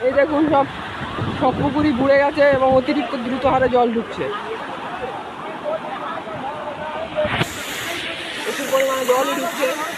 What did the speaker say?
এই দেখুন সব সব পুকুরই বুড়ে গেছে এবং অতিরিক্ত দ্রুত হারে জল ঢুকছে, প্রচুর পরিমাণে জলই ঢুকছে।